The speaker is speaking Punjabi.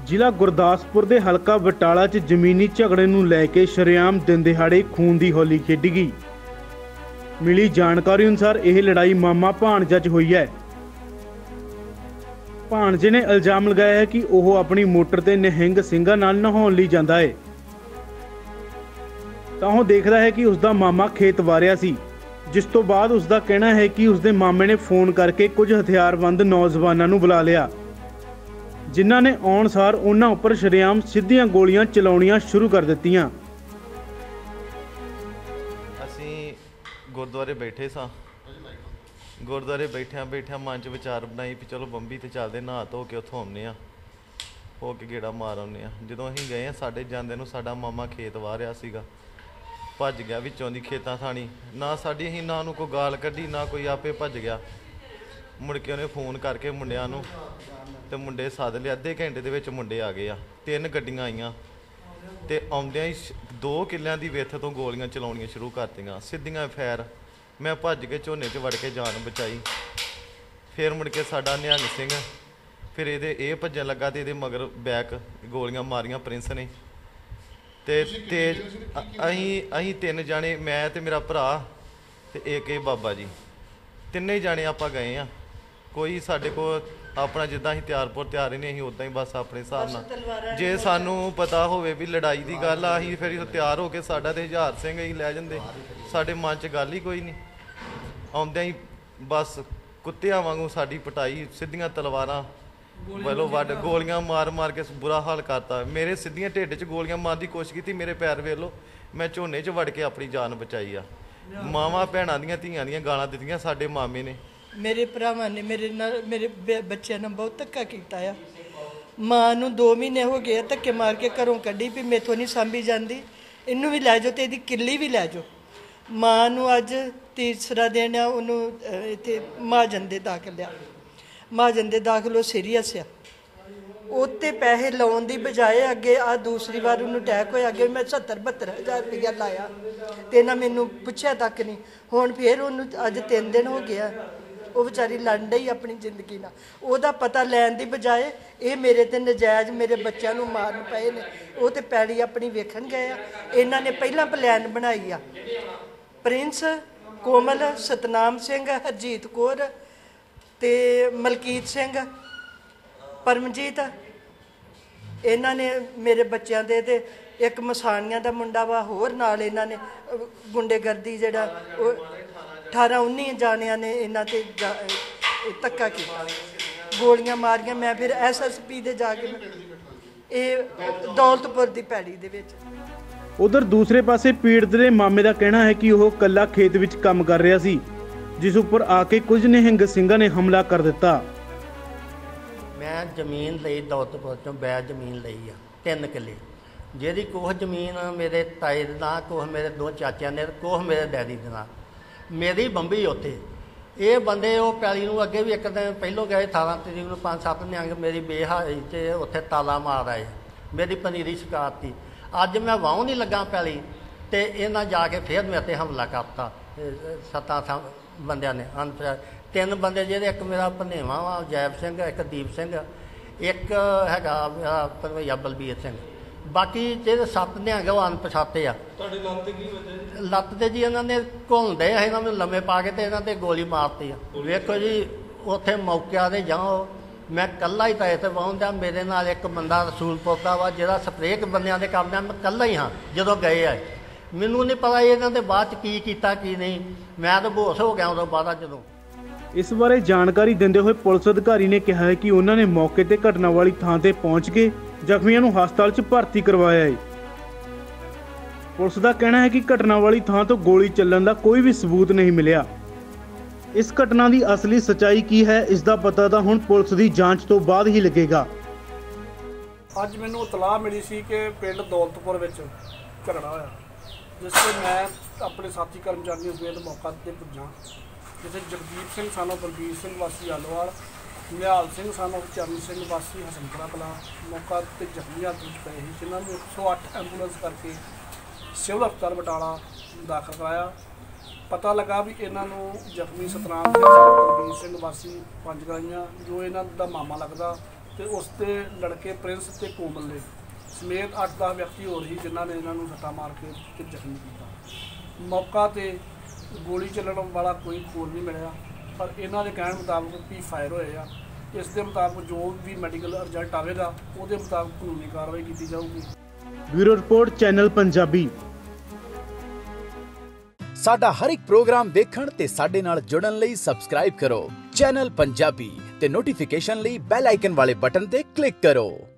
ਜ਼ਿਲ੍ਹਾ ਗੁਰਦਾਸਪੁਰ ਦੇ ਹਲਕਾ ਬਟਾਲਾ 'ਚ ਜ਼ਮੀਨੀ ਝਗੜੇ ਨੂੰ ਲੈ ਕੇ ਸ਼ਰੇਆਮ ਦਿਨ ਦਿਹਾੜੇ ਖੂਨ ਦੀ ਹੋਲੀ ਖੇਡੀ ਗਈ। ਮਿਲੀ ਜਾਣਕਾਰੀ ਅਨੁਸਾਰ ਇਹ ਲੜਾਈ ਮਾਮਾ ਭਾਣਜਾ 'ਚ ਹੋਈ ਹੈ। ਭਾਣਜੇ ਨੇ ਇਲਜ਼ਾਮ ਲਗਾਇਆ ਹੈ ਕਿ ਉਹ ਆਪਣੀ ਮੋਟਰ ਤੇ ਨਿਹੰਗ ਸਿੰਘਾਂ ਨਾਲ ਨਹਾਉਣ ਲਈ ਜਾਂਦਾ ਹੈ ਤਾਂ ਉਹ ਦੇਖਦਾ ਹੈ ਕਿ ਉਸਦਾ ਮਾਮਾ ਖੇਤ ਵਾਰਿਆ ਸੀ, ਜਿਸ ਤੋਂ ਬਾਅਦ ਉਸਦਾ ਕਹਿਣਾ ਹੈ ਕਿ ਉਸਦੇ ਮਾਮੇ ਨੇ ਫੋਨ ਕਰਕੇ ਕੁਝ ਹਥਿਆਰਬੰਦ ਨੌਜਵਾਨਾਂ ਨੂੰ ਬੁਲਾ ਲਿਆ, ਜਿਨ੍ਹਾਂ ਨੇ ਆਉਣ ਸਾਰ ਉਹਨਾਂ ਉੱਪਰ ਸ਼ਰੇਆਮ ਸਿੱਧੀਆਂ ਗੋਲੀਆਂ ਚਲਾਉਣੀਆਂ ਸ਼ੁਰੂ ਕਰ ਦਿੱਤੀਆਂ। ਅਸੀਂ ਗੁਰਦੁਆਰੇ ਬੈਠੇ ਸਾਂ। ਗੁਰਦੁਆਰੇ ਬੈਠਿਆਂ ਮਨ 'ਚ ਵਿਚਾਰ ਬਣਾਈ ਵੀ ਚਲੋ ਬੰਬੀ ਤੇ ਚੱਲਦੇ, ਨਹਾ ਧੋ ਕੇ ਉੱਥੋਂ ਆਉਂਦੇ ਆ, ਹੋ ਕੇ ਗੇੜਾ ਮਾਰ ਆਉਂਦੇ ਆ। ਜਦੋਂ ਅਸੀਂ ਗਏ ਆ, ਸਾਡੇ ਜਾਂਦੇ ਨੂੰ ਸਾਡਾ ਮਾਮਾ ਖੇਤ ਵਾਹ ਰਿਹਾ ਸੀਗਾ, ਭੱਜ ਗਿਆ ਵਿੱਚੋਂ ਦੀ ਖੇਤਾਂ ਥਾਣੀ। ਨਾ ਸਾਡੀ ਅਸੀਂ ਨਾ ਉਹਨੂੰ ਕੋਈ ਗਾਲ ਕੱਢੀ, ਨਾ ਕੋਈ ਆਪੇ ਭੱਜ ਗਿਆ। ਮੁੜ ਕੇ ਉਹਨੇ ਫੋਨ ਕਰਕੇ ਮੁੰਡਿਆਂ ਨੂੰ ਤੇ ਮੁੰਡੇ ਸੱਦ ਲਿਆ। ਅੱਧੇ ਘੰਟੇ ਦੇ ਵਿੱਚ ਮੁੰਡੇ ਆ ਗਏ ਆ, 3 ਗੱਡੀਆਂ ਆਈਆਂ ਤੇ ਆਉਂਦਿਆਂ ਹੀ 2 ਕਿੱਲਿਆਂ ਦੀ ਵਿੱਥ ਤੋਂ ਗੋਲੀਆਂ ਚਲਾਉਣੀਆਂ ਸ਼ੁਰੂ ਕਰਤੀਆਂ, ਸਿੱਧੀਆਂ ਫੈਰ। ਮੈਂ ਭੱਜ ਕੇ ਝੋਨੇ 'ਚ ਵੜ ਕੇ ਜਾਨ ਬਚਾਈ। ਫਿਰ ਮੁੜ ਕੇ ਸਾਡਾ ਨਿਹੰਗ ਸਿੰਘ ਫਿਰ ਇਹ ਭੱਜਣ ਲੱਗਾ ਤੇ ਇਹਦੇ ਮਗਰ ਬੈਕ ਗੋਲੀਆਂ ਮਾਰੀਆਂ ਪ੍ਰਿੰਸ ਨੇ। ਤੇ ਅਸੀਂ 3 ਜਾਣੇ, ਮੈਂ ਤੇ ਮੇਰਾ ਭਰਾ ਤੇ ਇੱਕ ਇਹ ਬਾਬਾ ਜੀ, 3 ਜਾਣੇ ਆਪਾਂ ਗਏ ਆ। ਕੋਈ ਸਾਡੇ ਕੋਲ ਆਪਣਾ ਜਿੱਦਾਂ ਅਸੀਂ ਤਿਆਰ ਹੀ ਨਹੀਂ, ਅਸੀਂ ਉੱਦਾਂ ਹੀ ਬਸ ਆਪਣੇ ਹਿਸਾਬ ਨਾਲ। ਜੇ ਸਾਨੂੰ ਪਤਾ ਹੋਵੇ ਵੀ ਲੜਾਈ ਦੀ ਗੱਲ ਆ, ਅਸੀਂ ਫਿਰ ਤਿਆਰ ਹੋ ਕੇ ਸਾਡਾ ਤੇ ਹਜ਼ਾਰ ਸਿੰਘ ਅਸੀਂ ਲੈ ਜਾਂਦੇ। ਸਾਡੇ ਮਨ 'ਚ ਗੱਲ ਹੀ ਕੋਈ ਨਹੀਂ। ਆਉਂਦਿਆਂ ਹੀ ਬਸ ਕੁੱਤਿਆਂ ਵਾਂਗੂ ਸਾਡੀ ਪਟਾਈ, ਸਿੱਧੀਆਂ ਤਲਵਾਰਾਂ ਵੱਲੋਂ ਵੱਢ, ਗੋਲੀਆਂ ਮਾਰ ਕੇ ਬੁਰਾ ਹਾਲ ਕਰਤਾ। ਮੇਰੇ ਸਿੱਧੀਆਂ ਢਿੱਡ 'ਚ ਗੋਲੀਆਂ ਮਾਰਨ ਦੀ ਕੋਸ਼ਿਸ਼ ਕੀਤੀ, ਮੇਰੇ ਪੈਰ ਵੇਖ ਲਓ। ਮੈਂ ਝੋਨੇ 'ਚ ਵੜ ਕੇ ਆਪਣੀ ਜਾਨ ਬਚਾਈ ਆ। ਮਾਵਾਂ ਭੈਣਾਂ ਦੀਆਂ ਧੀਆਂ ਦੀਆਂ ਗਾਲਾਂ ਦਿੱਤੀਆਂ ਸਾਡੇ ਮਾਮੇ ਨੇ। ਮੇਰੇ ਭਰਾਵਾਂ ਨੇ ਮੇਰੇ ਬੱਚਿਆਂ ਨਾਲ ਬਹੁਤ ਧੱਕਾ ਕੀਤਾ ਆ। ਮਾਂ ਨੂੰ 2 ਮਹੀਨੇ ਹੋ ਗਏ ਧੱਕੇ ਮਾਰ ਕੇ ਘਰੋਂ ਕੱਢੀ ਵੀ ਮੇਥੋਂ ਨਹੀਂ ਸਾਂਭੀ ਜਾਂਦੀ, ਇਹਨੂੰ ਵੀ ਲੈ ਜਾਓ ਤੇ ਇਹਦੀ ਕਿੱਲੀ ਵੀ ਲੈ ਜਾਓ। ਮਾਂ ਨੂੰ ਅੱਜ ਤੀਸਰਾ ਦਿਨ ਆ, ਉਹਨੂੰ ਇੱਥੇ ਮਹਾਜਨ ਦੇ ਦਾਖਲ ਆ। ਮਹਾਜਨ ਦੇ ਦਾਖਲ ਉਹ ਸੀਰੀਅਸ ਆ। ਉੱਤੇ ਪੈਸੇ ਲਾਉਣ ਦੀ ਬਜਾਏ ਅੱਗੇ ਆ ਦੂਸਰੀ ਵਾਰ ਉਹਨੂੰ ਅਟੈਕ ਹੋਇਆ, ਅੱਗੇ ਮੈਂ 70-72 ਹਜ਼ਾਰ ਰੁਪਇਆ ਲਾਇਆ ਤੇ ਇਹਨਾਂ ਮੈਨੂੰ ਪੁੱਛਿਆ ਤੱਕ ਨਹੀਂ। ਹੁਣ ਫਿਰ ਉਹਨੂੰ ਅੱਜ 3 ਦਿਨ ਹੋ ਗਿਆ, ਉਹ ਵਿਚਾਰੀ ਲੜਨ ਡਈ ਆਪਣੀ ਜ਼ਿੰਦਗੀ ਨਾਲ। ਉਹਦਾ ਪਤਾ ਲੈਣ ਦੀ ਬਜਾਏ ਇਹ ਮੇਰੇ ਤੇ ਨਜਾਇਜ਼ ਮੇਰੇ ਬੱਚਿਆਂ ਨੂੰ ਮਾਰਨ ਪਏ ਨੇ। ਉਹ ਤੇ ਪੈੜੀ ਆਪਣੀ ਵੇਖਣ ਗਏ ਆ। ਇਹਨਾਂ ਨੇ ਪਹਿਲਾਂ ਪਲਾਨ ਬਣਾਈ ਆ। ਪ੍ਰਿੰਸ, ਕੋਮਲ, ਸਤਨਾਮ ਸਿੰਘ, ਹਰਜੀਤ ਕੌਰ ਤੇ ਮਲਕੀਤ ਸਿੰਘ, ਪਰਮਜੀਤ, ਇਹਨਾਂ ਨੇ ਮੇਰੇ ਬੱਚਿਆਂ ਦੇ ਤੇ ਇੱਕ ਮਸਾਣੀਆਂ ਦਾ ਮੁੰਡਾ ਵਾ ਹੋਰ ਨਾਲ। ਇਹਨਾਂ ਨੇ ਗੁੰਡੇਗਰਦੀ ਜਿਹੜਾ ਉਹ 18-19 ਜਾਣਿਆਂ ਨੇ ਇਹਨਾਂ ਤੇ ਧੱਕਾ ਕੀਤਾ, ਗੋਲੀਆਂ ਮਾਰੀਆਂ। ਮੈਂ ਫਿਰ SSP ਦੇ ਜਾ ਕੇ ਇਹ ਦੌਲਤਪੁਰ ਦੀ ਪੈੜੀ ਦੇ ਵਿੱਚ। ਉਧਰ ਦੂਸਰੇ ਪਾਸੇ ਪੀੜਤ ਦੇ ਮਾਮੇ ਦਾ ਕਹਿਣਾ ਹੈ ਕਿ ਉਹ ਇਕੱਲਾ ਖੇਤ ਵਿੱਚ ਕੰਮ ਕਰ ਰਿਹਾ ਸੀ, ਜਿਸ ਉੱਪਰ ਆ ਕੇ ਕੁਝ ਨਿਹੰਗ ਸਿੰਘਾਂ ਨੇ ਹਮਲਾ ਕਰ ਦਿੱਤਾ। ਮੈਂ ਜ਼ਮੀਨ ਲਈ ਦੌਲਤਪੁਰ ਚੋਂ ਬੈਠ ਜ਼ਮੀਨ ਲਈ ਆ 3 ਕਿੱਲੇ, ਜਿਹਦੀ ਕੁਛ ਜ਼ਮੀਨ ਮੇਰੇ ਤਾਏ ਦੇ ਨਾਂ, ਕੁਛ ਮੇਰੇ 2 ਚਾਚਿਆਂ ਨੇ, ਕੁਛ ਮੇਰੇ ਡੈਡੀ ਦੇ ਨਾਂ। ਮੇਰੀ ਬੰਬੀ ਉੱਥੇ। ਇਹ ਬੰਦੇ ਉਹ ਪੈਲੀ ਨੂੰ ਅੱਗੇ ਵੀ ਇੱਕ ਦਿਨ ਪਹਿਲੋਂ ਗਏ 18 ਤਰੀਕ ਨੂੰ 5-7 ਨਿਹੰਗ ਮੇਰੀ ਬੇਹਾਈ 'ਚ ਉੱਥੇ ਤਾਲਾ ਮਾਰ ਆਏ, ਮੇਰੀ ਪਨੀਰੀ ਸ਼ਿਕਾਇਤੀ। ਅੱਜ ਮੈਂ ਵਾਹੁਣ ਨਹੀਂ ਲੱਗਾ ਪੈਲੀ ਤੇ ਇਹਨਾਂ ਜਾ ਕੇ ਫਿਰ ਮੇਰੇ 'ਤੇ ਹਮਲਾ ਕਰਤਾ 7 ਬੰਦਿਆਂ ਨੇ। 3 ਬੰਦੇ ਜਿਹੜੇ, ਇੱਕ ਮੇਰਾ ਭਨੇਵਾ ਵਾ ਜੈਬ ਸਿੰਘ, ਇੱਕ ਦੀਪ ਸਿੰਘ, ਇੱਕ ਹੈਗਾ ਮੇਰਾ ਭਰਵਈਆ ਬਲਬੀਰ ਸਿੰਘ। ਬਾਕੀ ਜਿਹੜੇ 7 ਨਿਹੰਗ ਉਹ ਅਣਪਛਾਤੇ ਆ। ਤੁਹਾਡੇ ਲੱਤ ਤੇ ਕੀ ਵਜ੍ਹਾ? ਲੱਤ ਤੇ ਜੀ ਇਹਨਾਂ ਨੇ ਘੁਲਦੇ ਆ, ਇਹਨਾਂ ਨੂੰ ਲੰਮੇ ਪਾ ਕੇ ਤੇ ਇਹਨਾਂ ਤੇ ਗੋਲੀ ਮਾਰਤੀ ਆ। ਵੇਖੋ ਜੀ ਉੱਥੇ ਮੌਕਿਆਂ ਤੇ ਜਾਓ, ਮੈਂ ਇਕੱਲਾ ਹੀ ਤਾਂ ਇੱਥੇ ਪਹੁੰਚਦਾ। ਮੇਰੇ ਨਾਲ ਇੱਕ ਬੰਦਾ ਰਸੂਲਪੁਰ ਦਾ ਵਾ ਜਿਹੜਾ ਸਪਰੇਅ ਬੰਦਿਆਂ ਦੇ ਕਰਦਾ, ਮੈਂ ਇਕੱਲਾ ਹੀ ਹਾਂ। ਜਦੋਂ ਗਏ ਆ ਮੈਨੂੰ ਨਹੀਂ ਪਤਾ ਇਹਨਾਂ ਦੇ ਬਾਅਦ 'ਚ ਕੀ ਕੀਤਾ ਕੀ ਨਹੀਂ, ਮੈਂ ਤਾਂ ਬੇਹੋਸ਼ ਹੋ ਗਿਆ ਉਦੋਂ ਬਾਅਦ। ਜਦੋਂ ਇਸ ਬਾਰੇ ਜਾਣਕਾਰੀ ਦਿੰਦੇ ਹੋਏ ਪੁਲਿਸ ਅਧਿਕਾਰੀ ਨੇ ਕਿਹਾ ਹੈ ਕਿ ਉਹਨਾਂ ਨੇ ਮੌਕੇ ਤੇ ਘਟਨਾ ਵਾਲੀ ਥਾਂ ਤੇ ਪਹੁੰਚ ਕੇ ਜ਼ਖਮੀਆਂ ਨੂੰ ਹਸਪਤਾਲ 'ਚ ਭਰਤੀ ਕਰਵਾਇਆ ਹੈ। ਪੁਲਿਸ ਦਾ ਕਹਿਣਾ ਹੈ ਕਿ ਘਟਨਾ ਵਾਲੀ ਥਾਂ ਤੋਂ ਗੋਲੀ ਚੱਲਣ ਦਾ ਕੋਈ ਵੀ ਸਬੂਤ ਨਹੀਂ ਮਿਲਿਆ। ਇਸ ਘਟਨਾ ਦੀ ਅਸਲੀ ਸੱਚਾਈ ਕੀ ਹੈ, ਇਸ ਦਾ ਪਤਾ ਤਾਂ ਹੁਣ ਪੁਲਿਸ ਦੀ ਜਾਂਚ ਤੋਂ ਬਾਅਦ ਹੀ ਲੱਗੇਗਾ। ਅੱਜ ਮੈਨੂੰ ਇਤਲਾਹ ਮਿਲੀ ਸੀ ਕਿ ਪਿੰਡ ਦੌਲਤਪੁਰ ਵਿੱਚ ਝਗੜਾ ਹੋਇਆ, ਜਿਸ ਤੇ ਮੈਂ ਆਪਣੇ ਸਾਥੀ ਕਰਮਚਾਰੀਆਂ ਸਮੇਤ ਮੌਕਾ 'ਤੇ ਪੁੱਜਾ, ਜਿੱਥੇ ਜਗਦੀਪ ਸਿੰਘ ਸਾਨੂੰ ਬਲਬੀਰ ਸਿੰਘ ਵਾਸੀ ਆਲੋਵਾਲ, ਨਿਹਾਲ ਸਿੰਘ ਸਾਨੂੰ ਚਰਨ ਸਿੰਘ ਵਾਸੀ ਹਸਨਪੁਰਾ ਕਲਾਂ ਮੌਕਾ 'ਤੇ ਜ਼ਖਮੀ ਹਾਲਤ ਵਿੱਚ ਪਏ ਸੀ, ਜਿਨ੍ਹਾਂ ਨੂੰ 108 ਐਂਬੂਲੈਂਸ ਕਰਕੇ ਸਿਵਲ ਹਸਪਤਾਲ ਬਟਾਲਾ ਦਾਖਲ ਕਰਾਇਆ। ਪਤਾ ਲੱਗਾ ਵੀ ਇਹਨਾਂ ਨੂੰ ਜ਼ਖਮੀ ਸਤਨਾਮ ਸਿੰਘ ਬਲਬੀਰ ਸਿੰਘ ਵਾਸੀ 5 ਗਲੀਆਂ, ਜੋ ਇਹਨਾਂ ਦਾ ਮਾਮਾ ਲੱਗਦਾ, ਤੇ ਉਸ ਦੇ ਲੜਕੇ ਪ੍ਰਿੰਸ ਤੇ ਕੋਮਲ ਸਮੇਤ 8-10 ਵਿਅਕਤੀ ਹੋਰ ਸੀ ਜਿਨ੍ਹਾਂ ਨੇ ਇਹਨਾਂ ਨੂੰ ਸੱਟਾਂ ਮਾਰ ਕੇ ਤੇ ਜ਼ਖਮੀ ਕੀਤਾ। ਮੌਕਾ ਤੇ ਗੋਲੀ ਚੱਲਣ ਵਾਲਾ ਕੋਈ ਖੋਲ ਨਹੀਂ ਮਿਲਿਆ, ਪਰ ਇਹਨਾਂ ਦੇ ਕਹਿਣ ਮੁਤਾਬਕ ਵੀ ਫਾਇਰ ਹੋਏ ਆ। ਇਸ ਦੇ ਮੁਤਾਬਕ ਜੋ ਵੀ ਮੈਡੀਕਲ ਰਿਜ਼ਲਟ ਆਵੇਗਾ ਉਹਦੇ ਮੁਤਾਬਕ ਕਾਨੂੰਨੀ ਕਾਰਵਾਈ ਕੀਤੀ ਜਾਊਗੀ। Bureau report, channel Punjabi. ਸਾਡਾ ਹਰ ਇੱਕ ਪ੍ਰੋਗਰਾਮ ਦੇਖਣ ਤੇ ਸਾਡੇ ਨਾਲ ਜੁੜਨ ਲਈ ਸਬਸਕ੍ਰਾਈਬ ਕਰੋ ਚੈਨਲ ਪੰਜਾਬੀ ਤੇ ਨੋਟੀਫਿਕੇਸ਼ਨ ਲਈ ਬੈਲ ਆਈਕਨ ਵਾਲੇ ਬਟਨ ਤੇ ਕਲਿੱਕ ਕਰੋ।